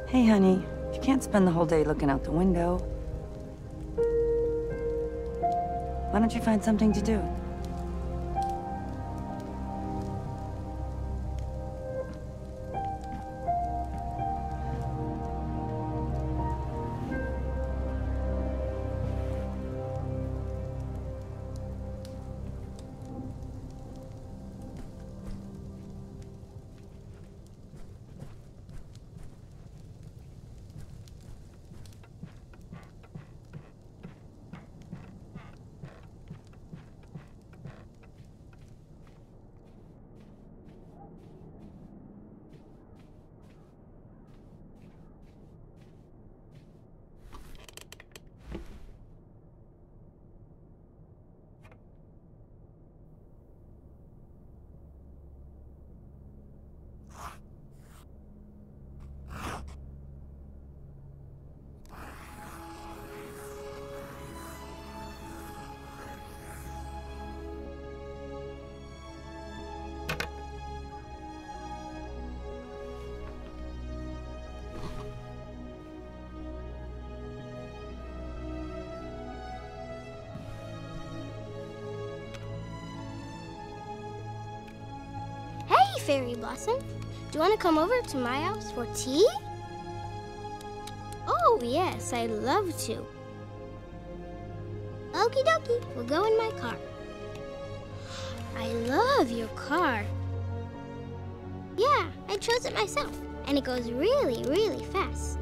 Hey, honey. You can't spend the whole day looking out the window. Why don't you find something to do? Fairy Blossom, do you want to come over to my house for tea? Oh, yes, I'd love to. Okie dokie, we'll go in my car. I love your car. Yeah, I chose it myself, and it goes really, really fast.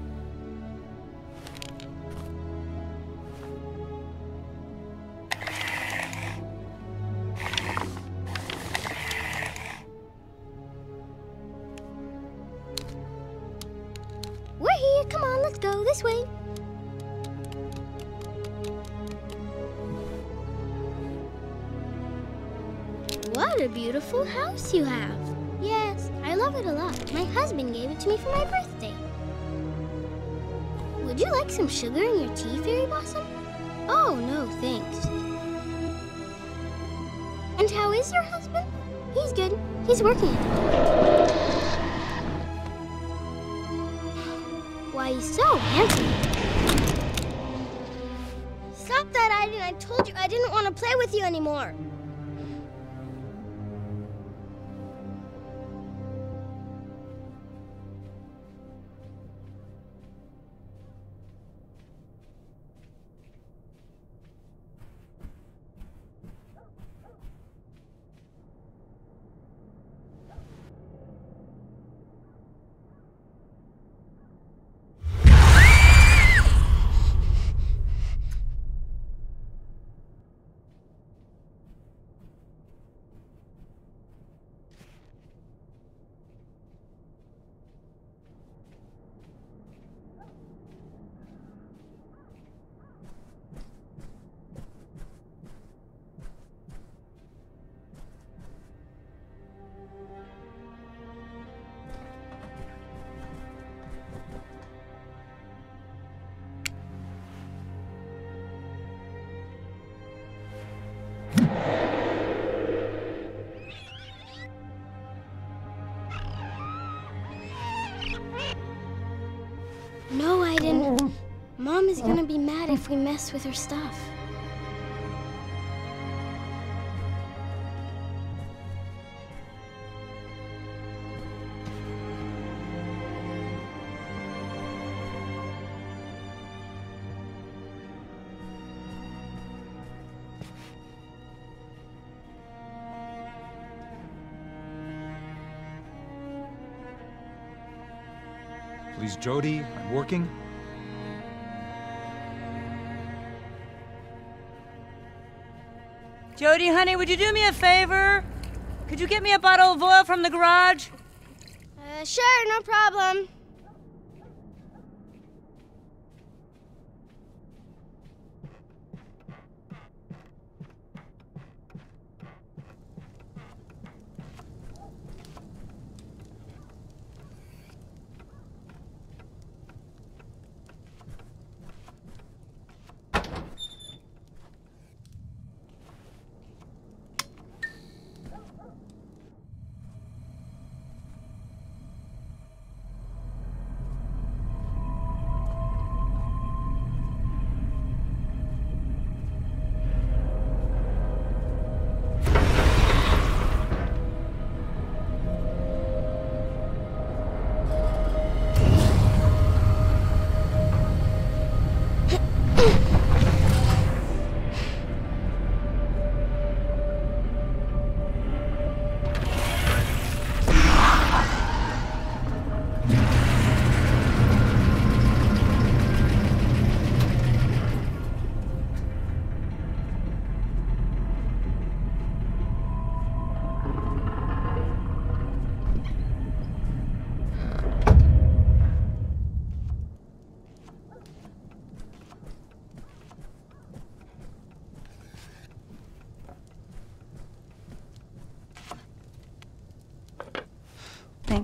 Come on, let's go this way. What a beautiful house you have. Yes, I love it a lot. My husband gave it to me for my birthday. Would you like some sugar in your tea, Fairy Blossom? Oh, no, thanks. And how is your husband? He's good. He's working at it. Why, he's so handsome. Stop that, Aiden. I told you I didn't want to play with you anymore. No, Aiden. Mom is gonna be mad if we mess with her stuff. Please, Jodie, I'm working. Jodie, honey, would you do me a favor? Could you get me a bottle of oil from the garage? Sure, no problem.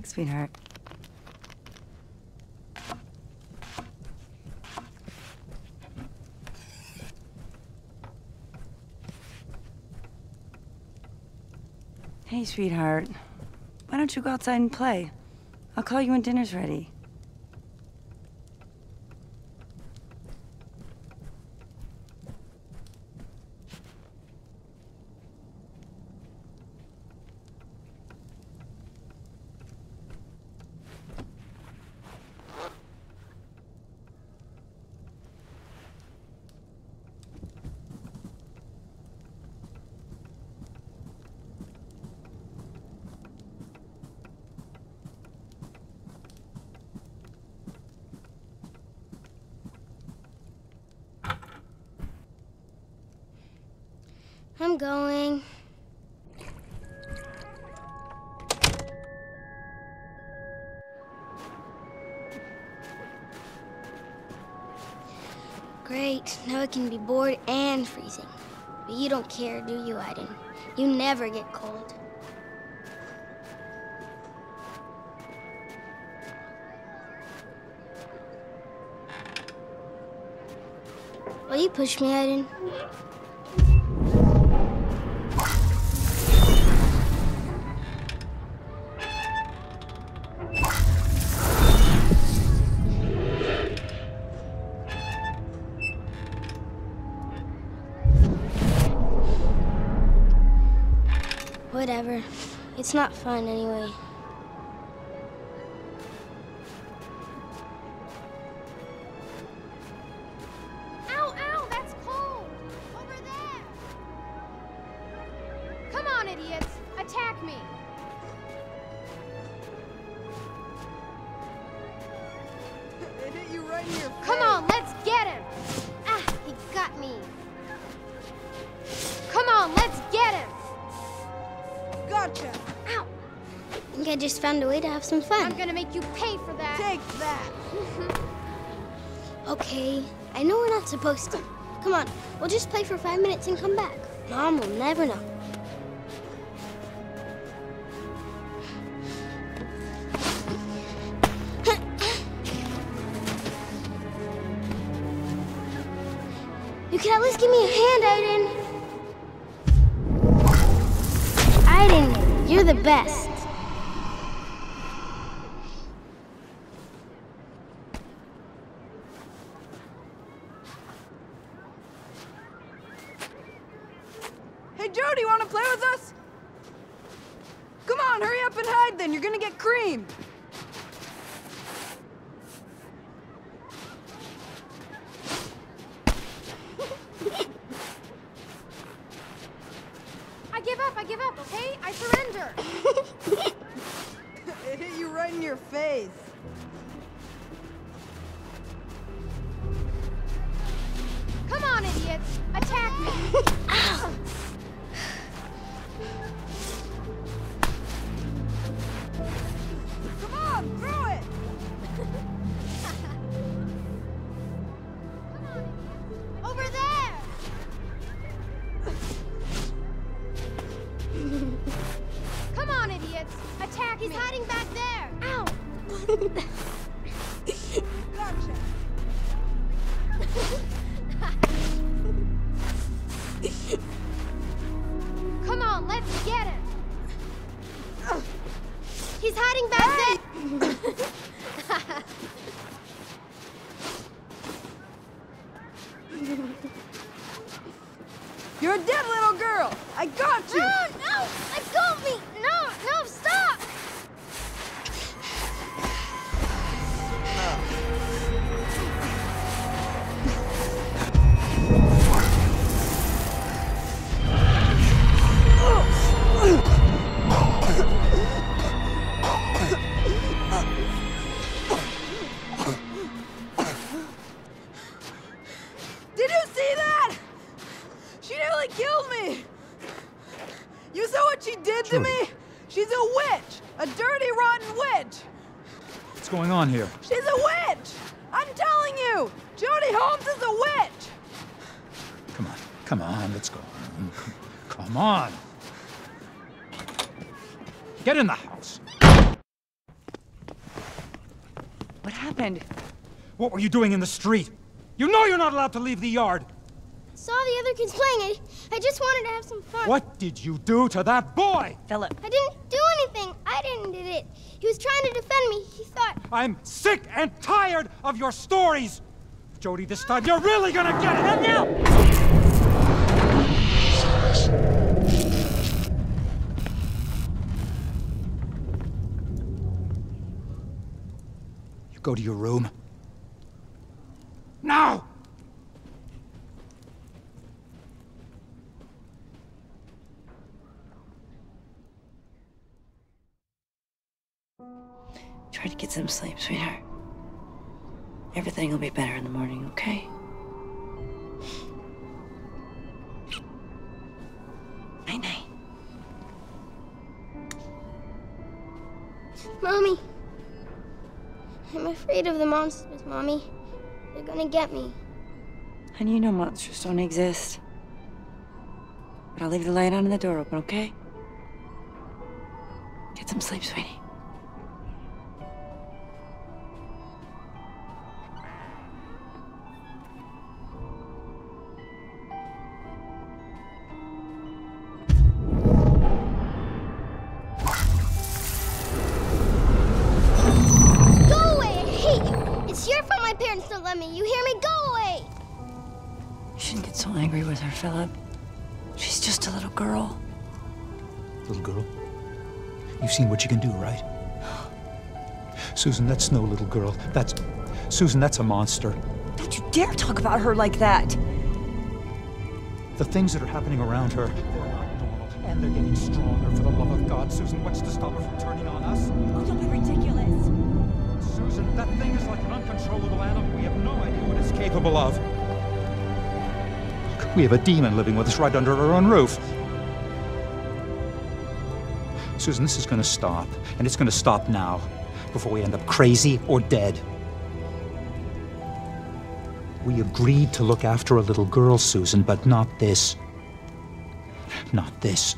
sweetheart. Hey, sweetheart. Why don't you go outside and play? I'll call you when dinner's ready. I'm going. Great. Now I can be bored and freezing. But you don't care, do you, Aiden? You never get cold. Will you push me, Aiden? Whatever. It's not fun anyway. Ow, ow, that's cold! Over there! Come on, idiots! Attack me! It hit you right in your face. Come on, let's get him! Ah, he got me. Come on, let's get him! Gotcha! Ow. I think I just found a way to have some fun. I'm gonna make you pay for that! Take that! Okay, I know we're not supposed to. Come on, we'll just play for 5 minutes and come back. Mom will never know. You can at least give me a hand, Aiden. Aiden, you're the best. Hey, Jodie, wanna play with us? Come on, hurry up and hide then. You're gonna get creamed. I give up, okay? I surrender! It hit you right in your face. Come on, idiots! Attack me! Ow! Come on, throw it! Over there! Come on, idiots! Attack me! He's hiding back there! Ow! Gotcha! Come on, let's get him! He's hiding back there! You're a dead little girl! I got you! No, no! Let go of me! No, no, stop! Did you see that? She nearly killed me! You saw what she did to me? She's a witch! A dirty, rotten witch! What's going on here? She's a witch! I'm telling you! Jodie Holmes is a witch! Come on, let's go. Come on. Get in the house. happened? What were you doing in the street? You know you're not allowed to leave the yard! Saw the other kids playing it. I just wanted to have some fun. What did you do to that boy? Philip. I didn't do anything. I didn't did it. He was trying to defend me. He thought... I'm sick and tired of your stories! Jodie, this time you're really gonna get it! Not now! You go to your room. Now! Try to get some sleep, sweetheart. Everything will be better in the morning, okay? Night-night. Mommy. I'm afraid of the monsters, Mommy. They're gonna get me. Honey, you know monsters don't exist. But I'll leave the light on and the door open, okay? Get some sleep, sweetie. Don't let me. You hear me? Go away! You shouldn't get so angry with her, Philip. She's just a little girl. Little girl? You've seen what you can do, right? Susan, that's no little girl. Susan, that's a monster. Don't you dare talk about her like that! The things that are happening around her, they're not normal. And they're getting stronger. For the love of God, Susan, what's to stop her from turning on us? Oh, don't be ridiculous! Susan, that thing is like an uncontrollable animal. We have no idea what it's capable of. We have a demon living with us right under our own roof. Susan, this is going to stop. And it's going to stop now, before we end up crazy or dead. We agreed to look after a little girl, Susan, but not this. Not this.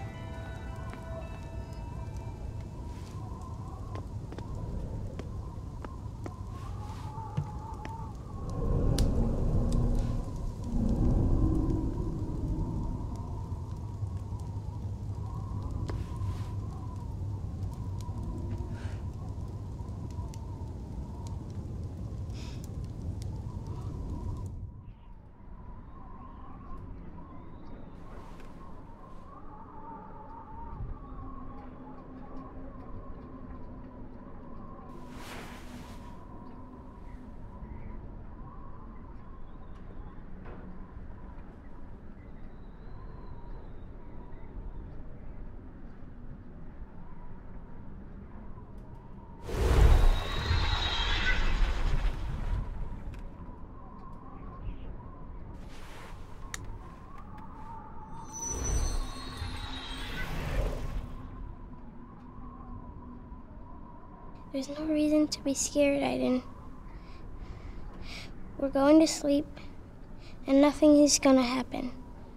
There's no reason to be scared, Aiden. We're going to sleep, and nothing is gonna happen.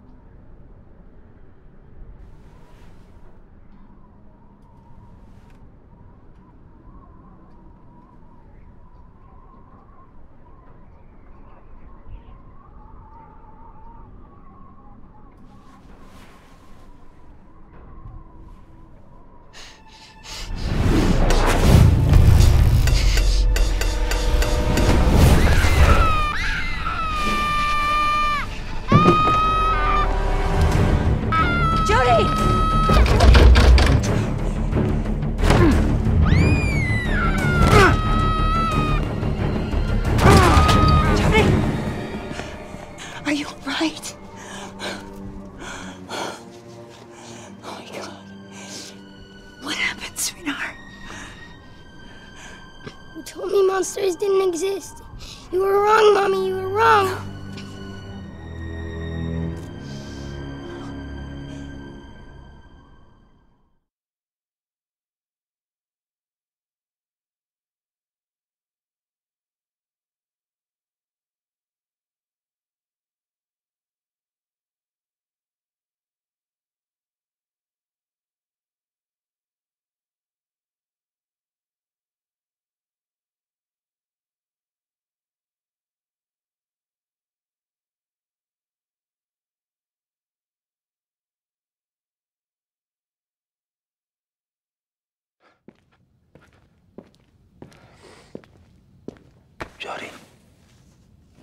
Are you all right? Oh my God. What happened, sweetheart? You told me monsters didn't exist. You were wrong, Mommy. You were wrong.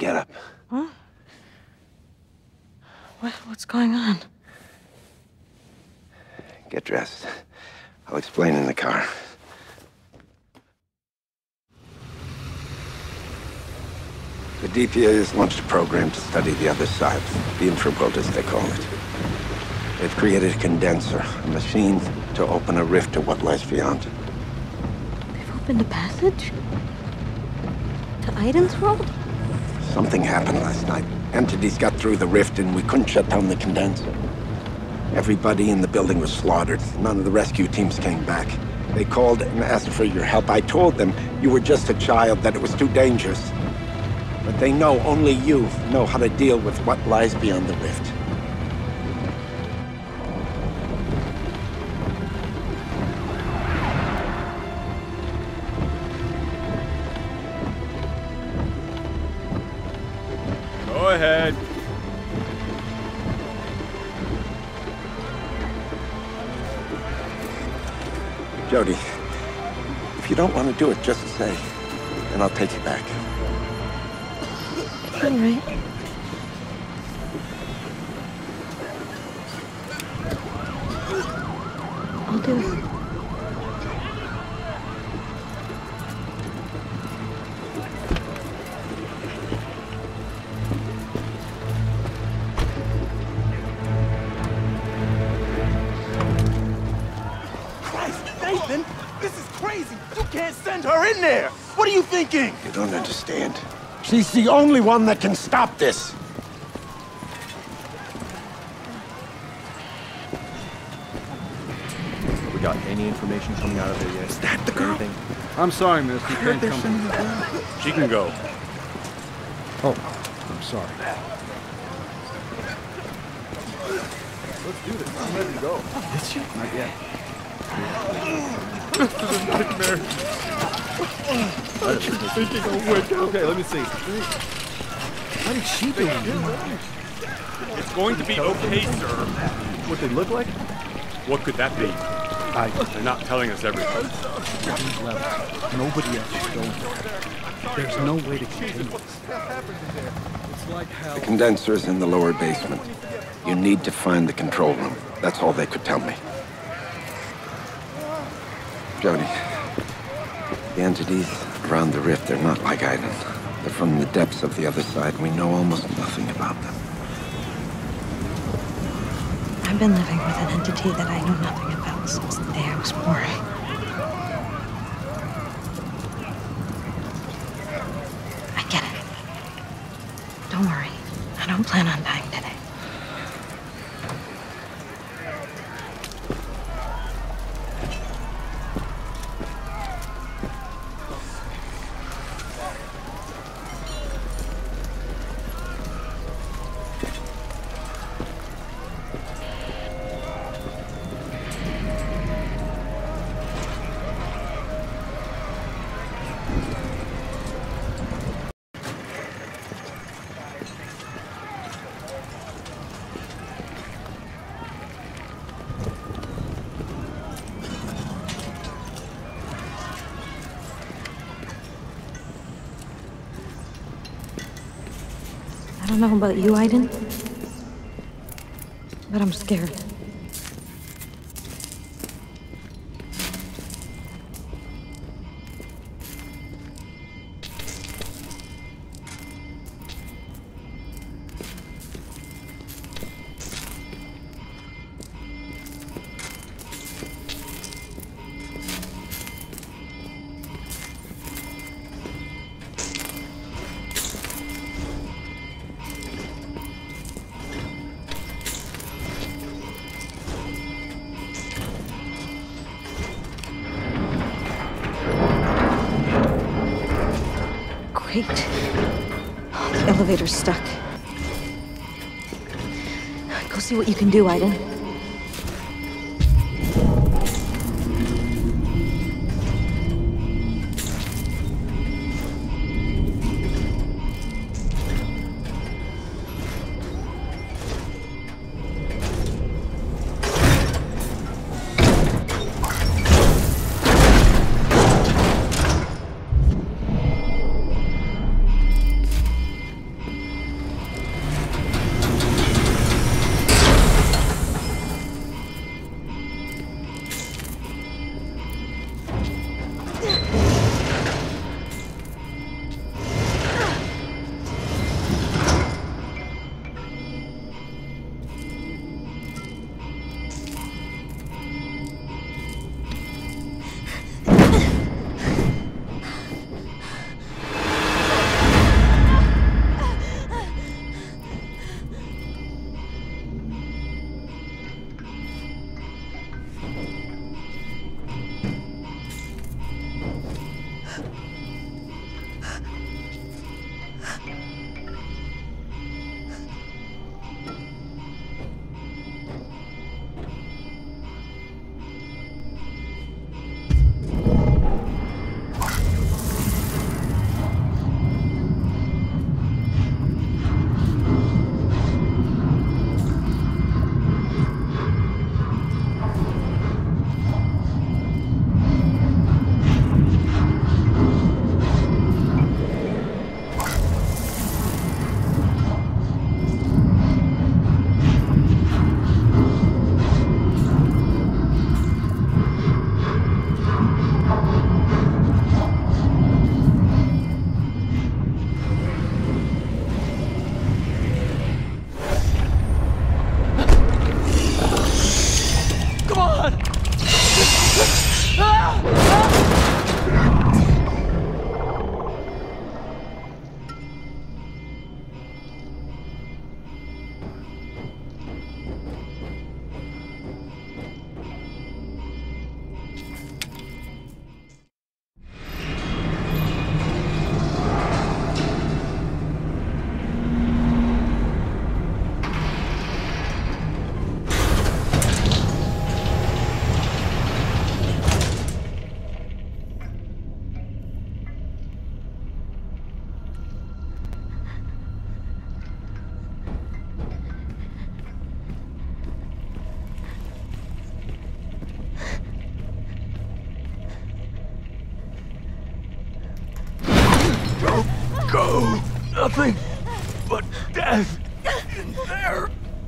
Get up. Huh? What's going on? Get dressed. I'll explain in the car. The DPA has launched a program to study the other side, the infraworld as they call it. They've created a condenser, a machine to open a rift to what lies beyond. They've opened a passage? To Aiden's world? Something happened last night. Entities got through the rift and we couldn't shut down the condenser. Everybody in the building was slaughtered. None of the rescue teams came back. They called and asked for your help. I told them you were just a child, that it was too dangerous. But they know only you know how to deal with what lies beyond the rift. Go ahead. Jodie, if you don't want to do it, just say, and I'll take you back. All right. I'll do it. Nathan, this is crazy. You can't send her in there. What are you thinking? You don't understand. She's the only one that can stop this. We got any information coming out of there yet? Is that the girl? Anything? I'm sorry, miss. You can't come. She can go. Oh, I'm sorry. Let's do this. I'm ready to go. Did she? Not yet. Okay, let me see. What did she do? It's going to be okay, sir. What they look like? What could that be? They're not telling us everything. These levels. Nobody else is going there. There's no way to continue this. It's like hell. The condenser is in the lower basement. You need to find the control room. That's all they could tell me. Jodie, the entities around the rift, they're not like Aiden. They're from the depths of the other side. We know almost nothing about them. I've been living with an entity that I know nothing about since the day I was born. I get it. Don't worry. I don't plan on dying today. I don't know about you, Aiden, but I'm scared. Great. Oh, the elevator's stuck. Go see what you can do, Aiden. nothing but death in there.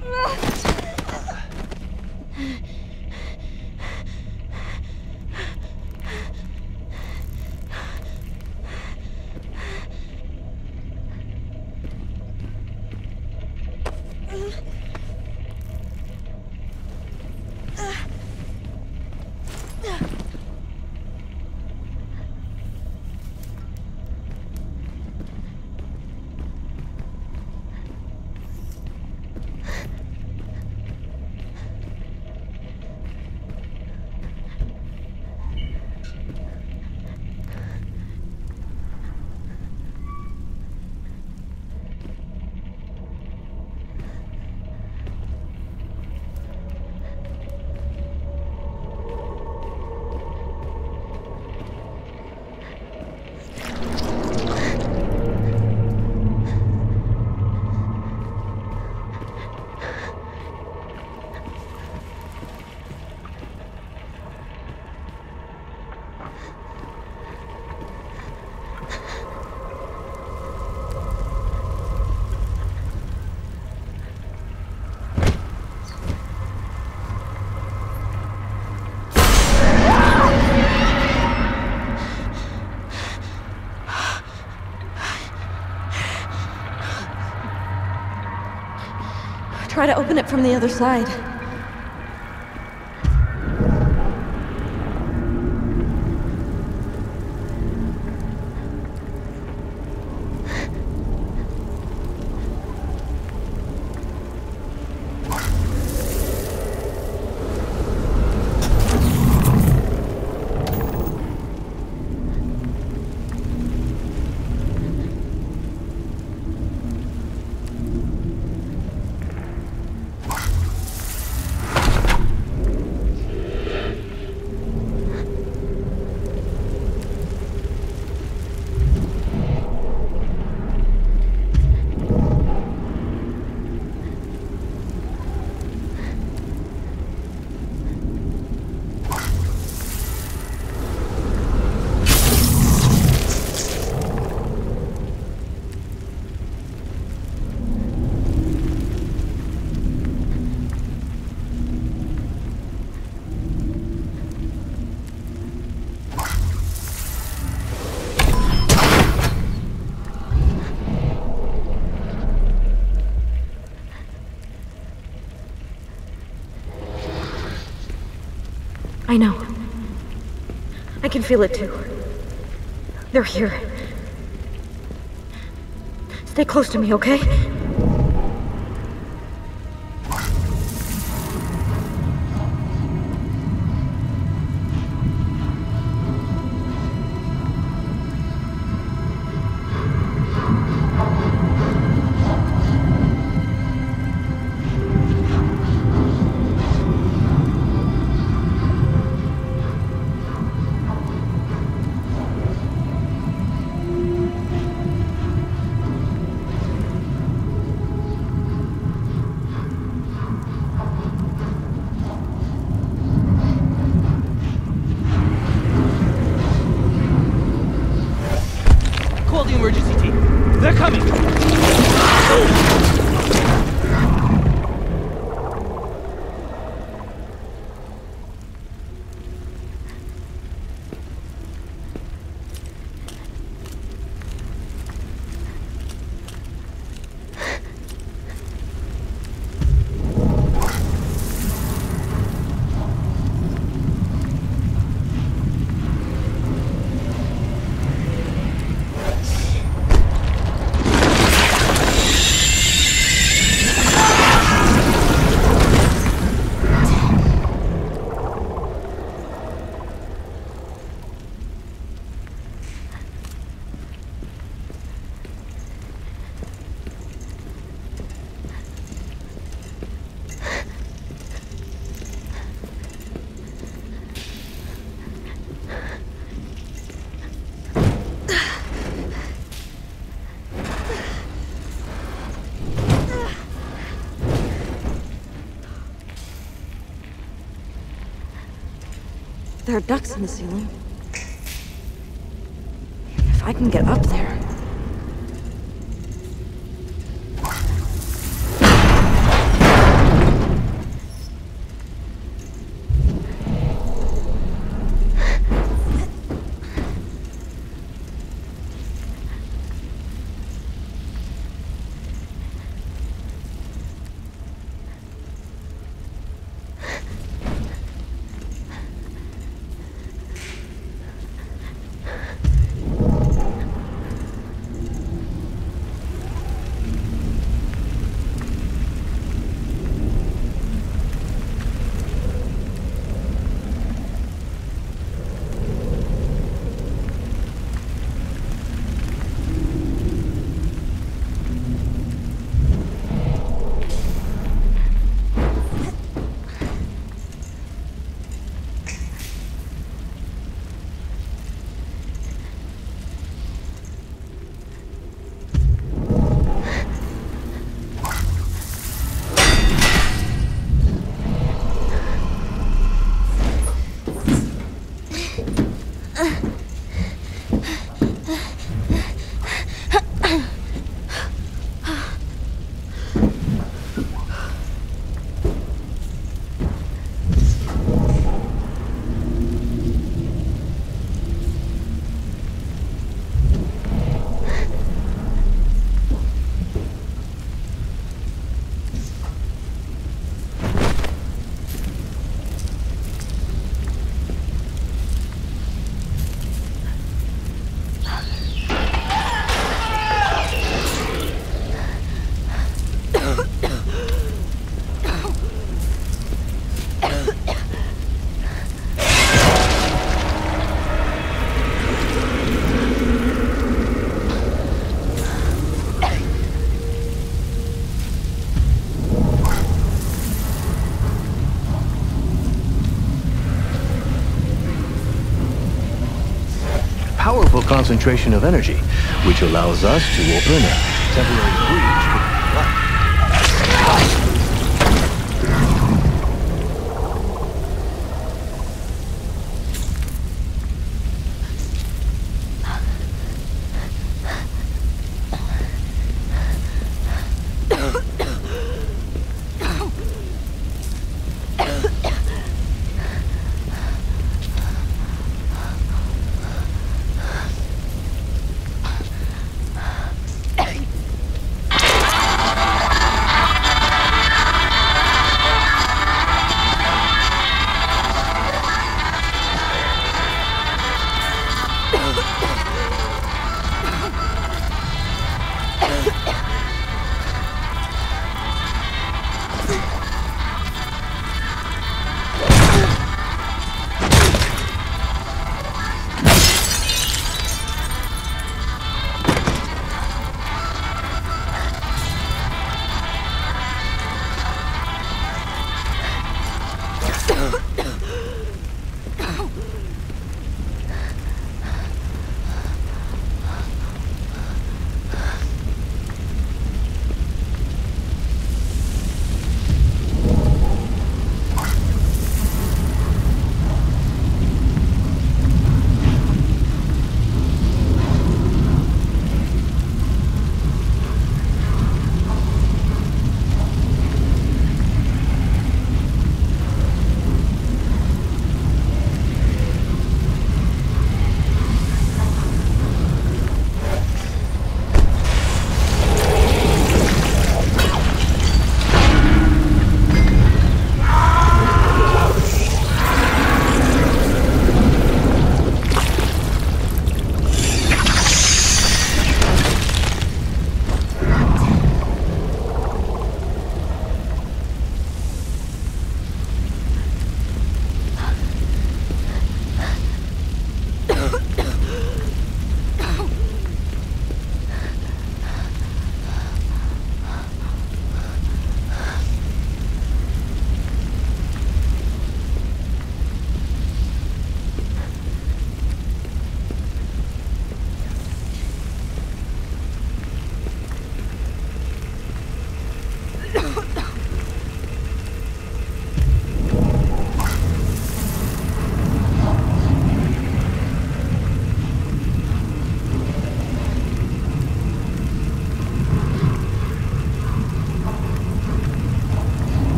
Try to open it from the other side. I know. I can feel it too. They're here. Stay close to me, okay? There are ducts in the ceiling. If I can get up there... powerful concentration of energy, which allows us to open a temporary breach with light.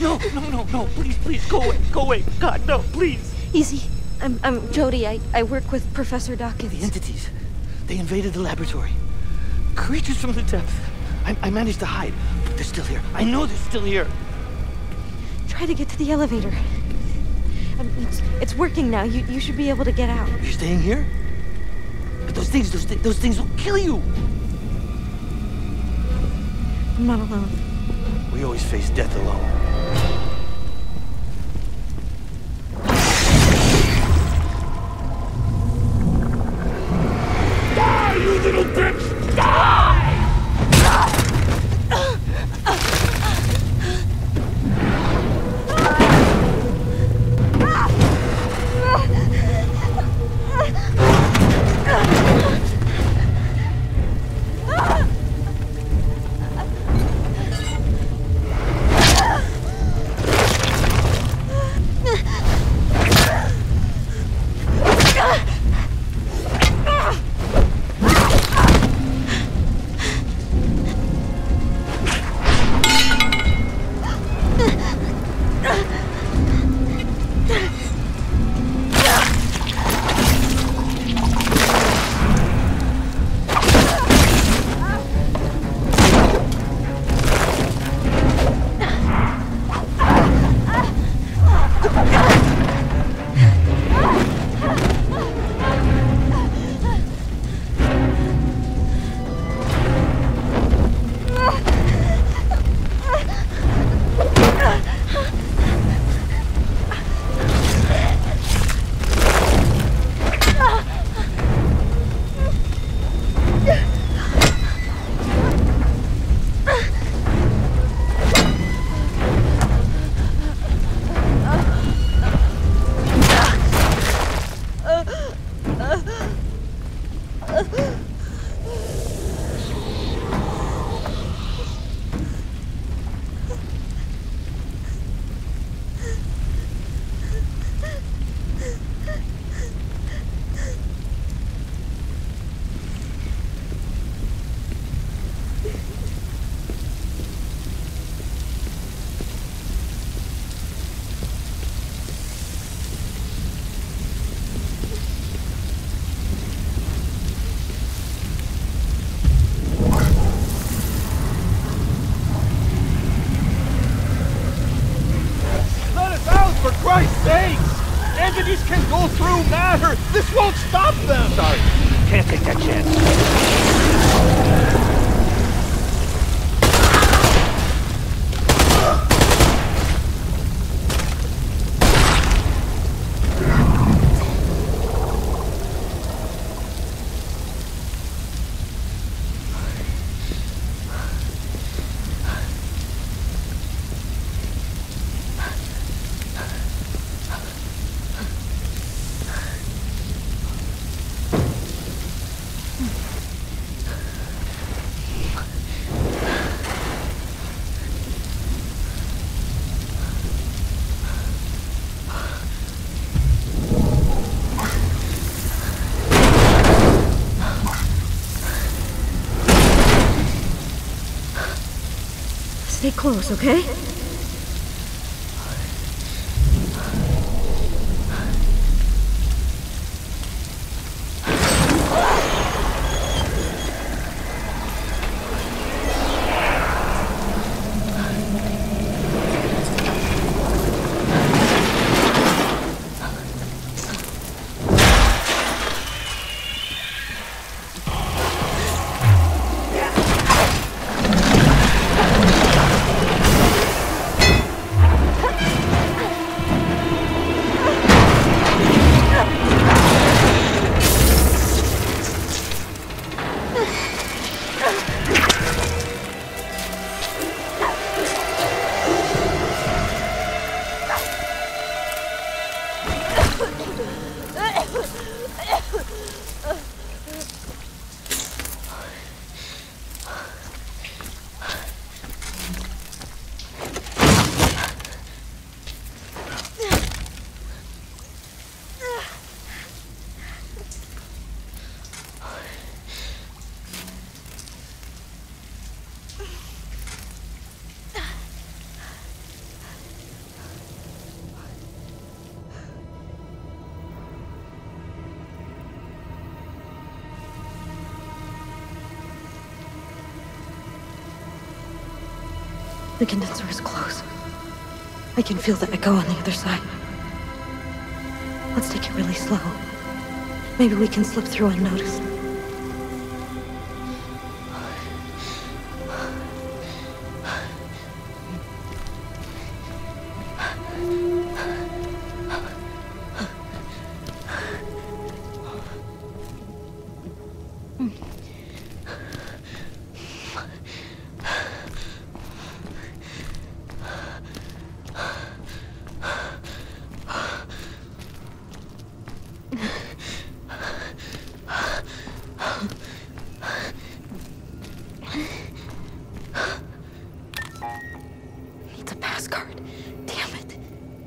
No, please, go away. God, no, please. Easy. I'm Jodie. I work with Professor Dawkins. The entities, they invaded the laboratory. Creatures from the depths. I managed to hide, but they're still here. I know they're still here. Try to get to the elevator. It's working now. You should be able to get out. You're staying here? But those things will kill you. I'm not alone. We always face death alone. Die, you little bitch! Die! Entities can go through matter! This won't stop them! Sorry, can't take that chance. Stay close, okay? The condenser is close. I can feel the echo on the other side. Let's take it really slow. Maybe we can slip through unnoticed. It's a pass card. Damn it.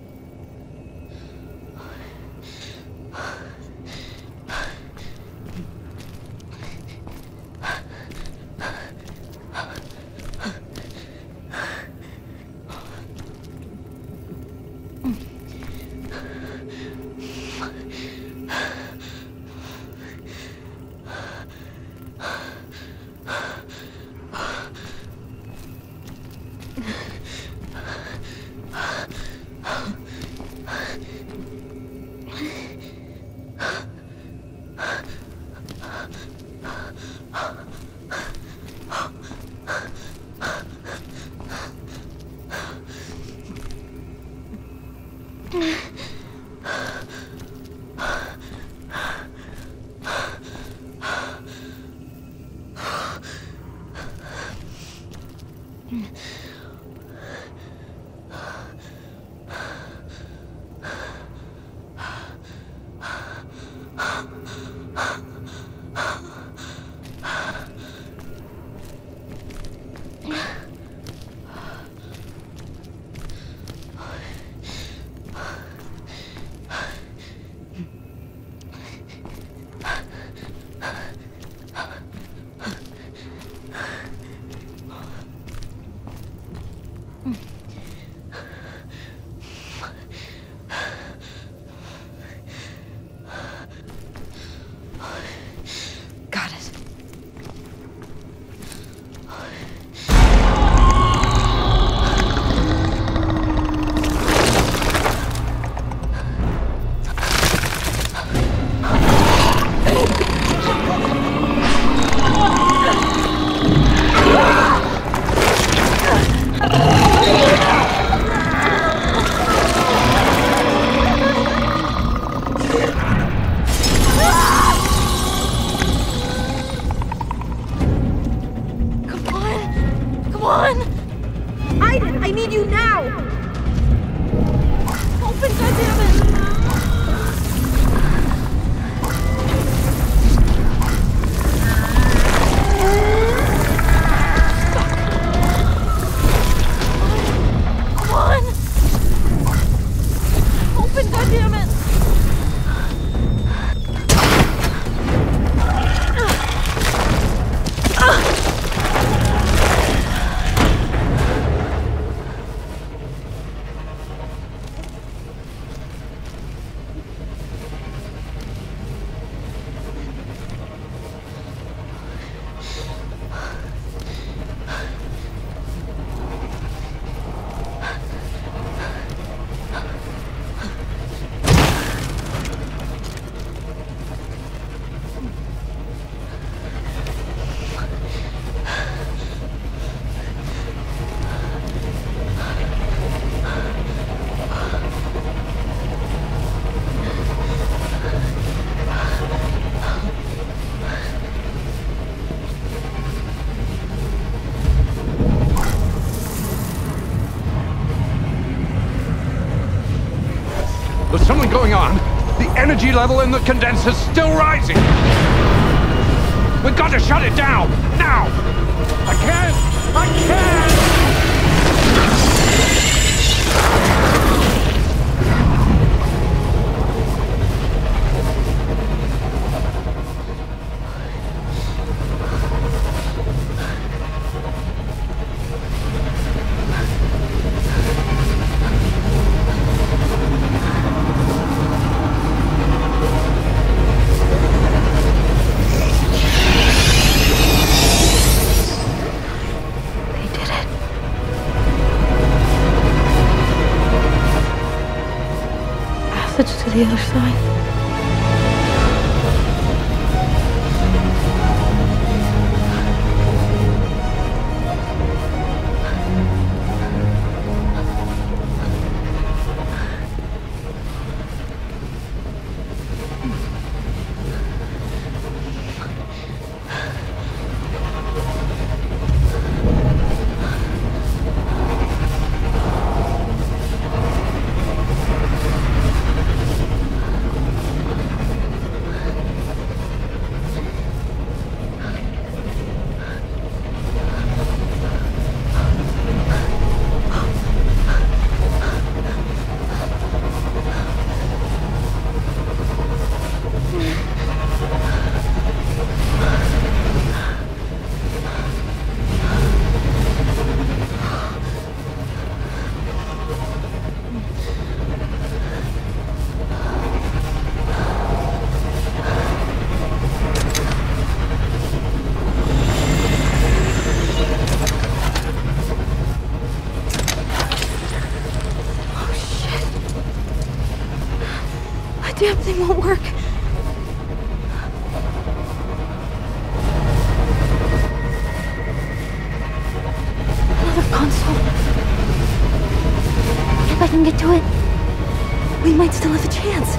Got it. Aiden, I need you now! Open, goddammit! Come on! Open, goddammit! There's something going on. The energy level in the condenser's still rising. We've got to shut it down, now! I can't! I can't! passage to the other side. Damn thing won't work. Another console. If I can get to it, we might still have a chance.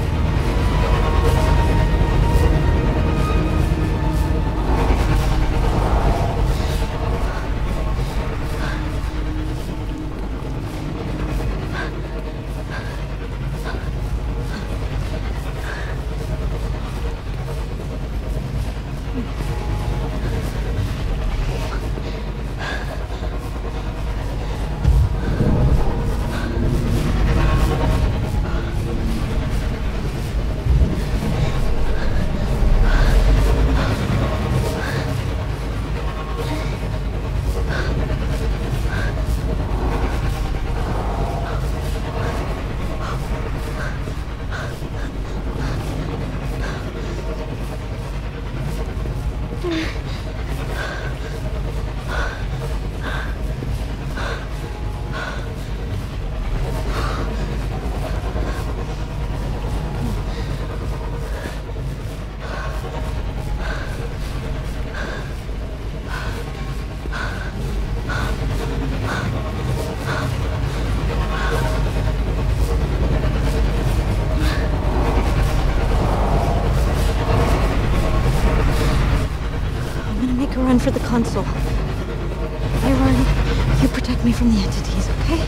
Run for the console. If I run, you protect me from the entities, okay?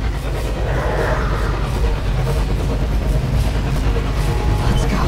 Let's go.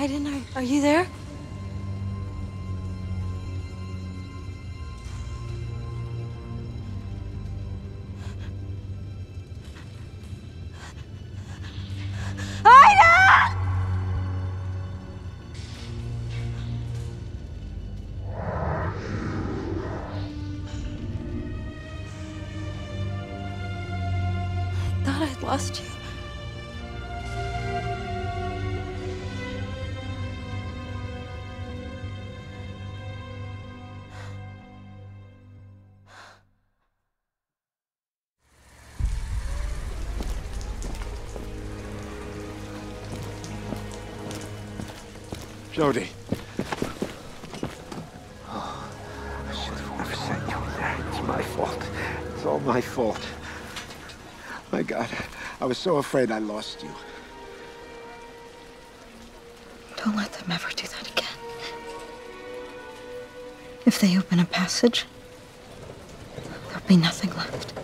Aiden, are you there? Aiden! I thought I'd lost you. Jodie. Oh, I should have never sent you in there. It's my fault. It's all my fault. My God, I was so afraid I lost you. Don't let them ever do that again. If they open a passage, there'll be nothing left.